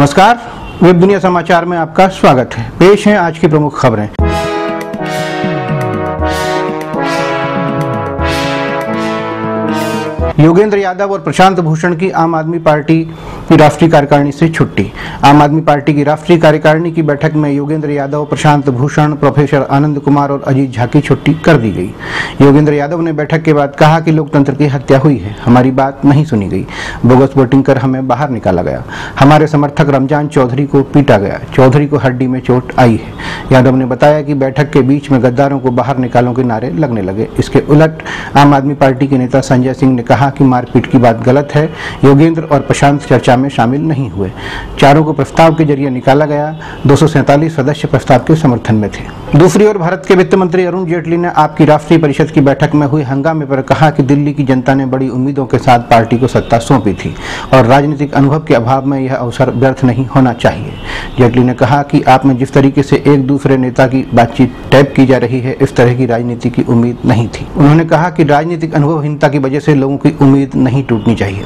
नमस्कार, वेब दुनिया समाचार में आपका स्वागत है। पेश है आज की प्रमुख खबरें। योगेंद्र यादव और प्रशांत भूषण की आम आदमी पार्टी की राष्ट्रीय कार्यकारिणी से छुट्टी। आम आदमी पार्टी की राष्ट्रीय कार्यकारिणी की बैठक में योगेंद्र यादव, प्रशांत भूषण, प्रोफेसर आनंद कुमार और अजीत झा की छुट्टी कर दी गई। योगेंद्र यादव ने बैठक के बाद कहा कि लोकतंत्र की हत्या हुई है, हमारी बात नहीं सुनी गई, बोगस वोटिंग कर हमें बाहर निकाला गया, हमारे समर्थक रमजान चौधरी को पीटा गया, चौधरी को हड्डी में चोट आई है। यादव ने बताया कि बैठक के बीच में गद्दारों को बाहर निकालो के नारे लगने लगे। इसके उलट आम आदमी पार्टी के नेता संजय सिंह ने कहा कि मारपीट की बात गलत है, योगेंद्र और प्रशांत चर्चा में शामिल नहीं हुए, चारों को प्रस्ताव के जरिए निकाला गया। 247 सदस्य प्रस्ताव के समर्थन में थे। दूसरी ओर भारत के वित्त मंत्री अरुण जेटली ने आपकी राष्ट्रीय परिषद की बैठक में हुई हंगामे पर कहा कि दिल्ली की जनता ने बड़ी उम्मीदों के साथ पार्टी को सत्ता सौंपी थी और राजनीतिक अनुभव के अभाव में यह अवसर व्यर्थ नहीं होना चाहिए। जेटली ने कहा कि आप में जिस तरीके से एक दूसरे नेता की बातचीत टैप की जा रही है, इस तरह की राजनीति की उम्मीद नहीं थी। उन्होंने कहा कि राजनीतिक अनुभवहीनता की वजह से लोगों की उम्मीद नहीं टूटनी चाहिए।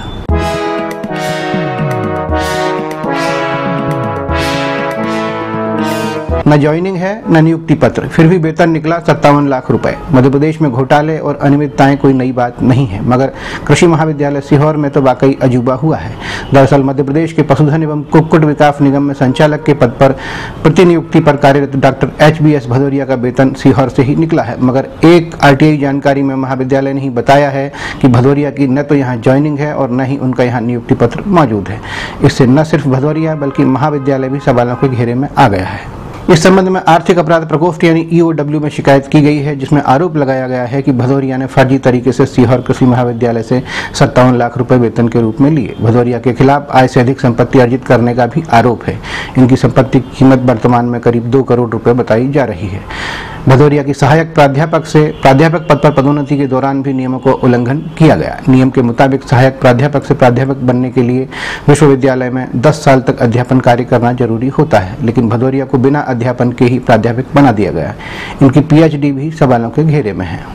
न ज्वाइनिंग है न नियुक्ति पत्र, फिर भी वेतन निकला 57 लाख रुपए। मध्य प्रदेश में घोटाले और अनियमितताएं कोई नई बात नहीं है, मगर कृषि महाविद्यालय सीहोर में तो वाकई अजूबा हुआ है। दरअसल मध्य प्रदेश के पशुधन एवं कुक्कुट विकास निगम में संचालक के पद पर प्रतिनियुक्ति पर कार्यरत डॉक्टर HBS भदौरिया का वेतन सीहोर से ही निकला है, मगर एक RTI जानकारी में महाविद्यालय ने ही बताया है कि भदौरिया की न तो यहाँ ज्वाइनिंग है और न ही उनका यहाँ नियुक्ति पत्र मौजूद है। इससे न सिर्फ भदौरिया बल्कि महाविद्यालय भी सवालों के घेरे में आ गया है। इस संबंध में आर्थिक अपराध प्रकोष्ठ यानी EOW में शिकायत की गई है, जिसमें आरोप लगाया गया है कि भदौरिया ने फर्जी तरीके से सीहोर कृषि महाविद्यालय से 57 लाख रुपए वेतन के रूप में लिए। भदौरिया के खिलाफ आय से अधिक संपत्ति अर्जित करने का भी आरोप है। इनकी संपत्ति की कीमत वर्तमान में करीब 2 करोड़ रुपए बताई जा रही है। भदौरिया की सहायक प्राध्यापक पद पर पदोन्नति के दौरान भी नियमों को उल्लंघन किया गया। नियम के मुताबिक सहायक प्राध्यापक से प्राध्यापक बनने के लिए विश्वविद्यालय में 10 साल तक अध्यापन कार्य करना जरूरी होता है, लेकिन भदौरिया को बिना अध्यापन के ही प्राध्यापक बना दिया गया। इनकी PhD भी सवालों के घेरे में है।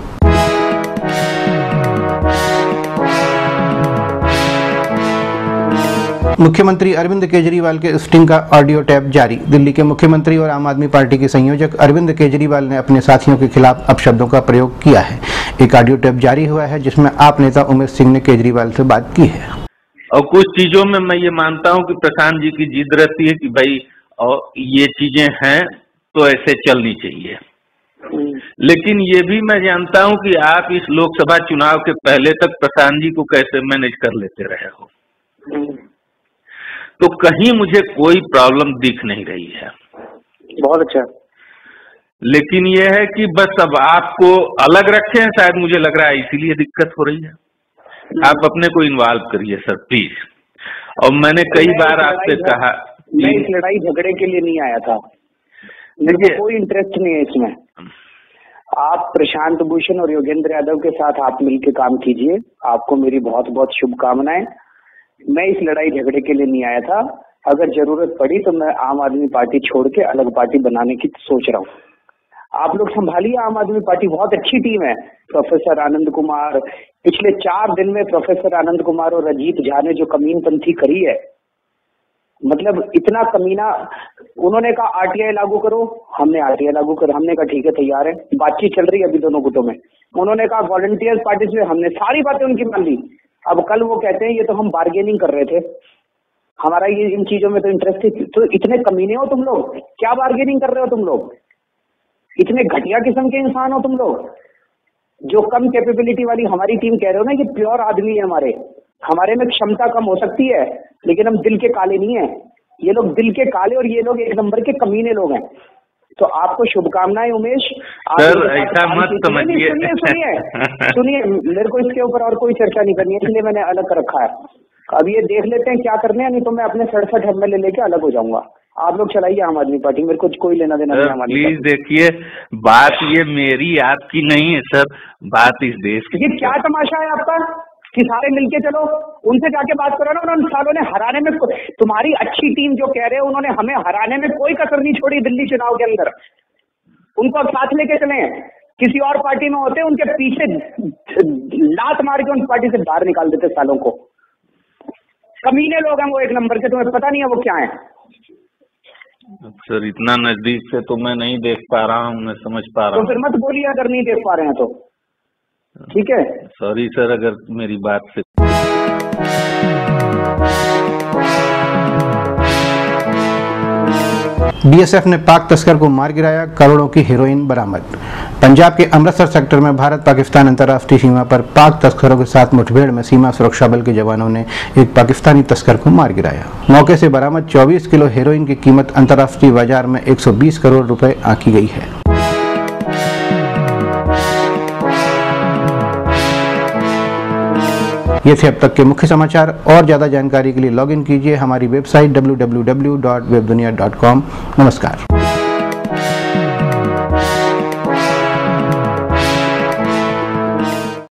मुख्यमंत्री अरविंद केजरीवाल के स्टिंग का ऑडियो टैप जारी। दिल्ली के मुख्यमंत्री और आम आदमी पार्टी के संयोजक अरविंद केजरीवाल ने अपने साथियों के खिलाफ अपशब्दों का प्रयोग किया है। एक ऑडियो टैप जारी हुआ है जिसमें आप नेता उमेश सिंह ने केजरीवाल से बात की है। और कुछ चीजों में मैं ये मानता हूँ कि प्रशांत जी की जिद रहती है कि भाई और ये चीजें हैं तो ऐसे चलनी चाहिए, लेकिन ये भी मैं जानता हूँ कि आप इस लोकसभा चुनाव के पहले तक प्रशांत जी को कैसे मैनेज कर लेते रहे हो, तो कहीं मुझे कोई प्रॉब्लम दिख नहीं रही है। बहुत अच्छा। लेकिन ये है कि बस अब आपको अलग रखे हैं, शायद मुझे लग रहा है इसीलिए दिक्कत हो रही है। आप अपने को इन्वॉल्व करिए सर प्लीज। और मैंने कई बार आपसे कहा, मैं इस लड़ाई झगड़े के लिए नहीं आया था, मुझे कोई इंटरेस्ट नहीं है इसमें। आप प्रशांत भूषण और योगेंद्र यादव के साथ आप मिलकर काम कीजिए, आपको मेरी बहुत बहुत शुभकामनाएं। मैं इस लड़ाई झगड़े के लिए नहीं आया था। अगर जरूरत पड़ी तो मैं आम आदमी पार्टी छोड़ के अलग पार्टी बनाने की सोच रहा हूँ। आप लोग संभालिए आम आदमी पार्टी, बहुत अच्छी टीम है। प्रोफेसर आनंद कुमार, पिछले 4 दिन में प्रोफेसर आनंद कुमार और अजीत झा ने जो कमीनपंथी करी है, मतलब इतना कमीना। उन्होंने कहा RTI लागू करो, हमने RTI लागू कर, हमने कहा ठीक है तैयार है, बातचीत चल रही है अभी दोनों गुटों में। उन्होंने कहा वॉलंटियर्स पार्टिसिपेट, हमने सारी बातें उनकी मान ली। अब कल वो कहते हैं ये तो हम बार्गेनिंग कर रहे थे, हमारा ये इन चीजों में तो इंटरेस्ट है। तो इतने कमीने हो तुम लोग, क्या बार्गेनिंग कर रहे हो तुम लोग? इतने घटिया किस्म के इंसान हो तुम लोग। जो कम कैपेबिलिटी वाली हमारी टीम कह रहे हो ना, ये प्योर आदमी है हमारे में क्षमता कम हो सकती है, लेकिन हम दिल के काले नहीं है। ये लोग दिल के काले और ये लोग 1 नंबर के कमीने लोग हैं। तो आपको शुभकामनाएं उमेश। सर ऐसा मत समझिए। सुनिए, मेरे को इसके ऊपर और कोई चर्चा नहीं करनी है, इसलिए मैंने अलग कर रखा है। अब ये देख लेते हैं क्या करने हैं, नहीं तो मैं अपने 67 MLA लेके अलग हो जाऊंगा। आप लोग चलाइए आम आदमी पार्टी, मेरे को कोई लेना देना नहीं। प्लीज देखिए, बात ये मेरी आपकी नहीं है सर, बात इस देश की। ये क्या तमाशा है आपका कि सारे मिलके चलो, उनसे जाके बात करो ना। उन सालों ने हराने में, तुम्हारी अच्छी टीम जो कह रहे हो, उन्होंने हमें हराने में कोई कसर नहीं छोड़ी दिल्ली चुनाव के अंदर। उनको अब साथ लेके चले। किसी और पार्टी में होते उनके पीछे लात मार के उन पार्टी से बाहर निकाल देते सालों को। कमीने लोग हैं वो एक नंबर के, तुम्हें पता नहीं है वो क्या है? सर इतना नजदीक से तो मैं नहीं देख पा रहा हूँ, मैं समझ पा रहा हूँ। तो फिर मत बोलिए अगर नहीं देख पा रहे हैं तो, ठीक है? सॉरी सर अगर मेरी बात से। बीएसएफ ने पाक तस्कर को मार गिराया, करोड़ों की हेरोइन बरामद। पंजाब के अमृतसर सेक्टर में भारत पाकिस्तान अंतर्राष्ट्रीय सीमा पर पाक तस्करों के साथ मुठभेड़ में सीमा सुरक्षा बल के जवानों ने एक पाकिस्तानी तस्कर को मार गिराया। मौके से बरामद 24 किलो हेरोइन की कीमत अंतर्राष्ट्रीय बाजार में 120 करोड़ रुपए आंकी गई है। ये थे अब तक के मुख्य समाचार। और ज्यादा जानकारी के लिए लॉगिन कीजिए हमारी वेबसाइट www.webdunia.com। नमस्कार।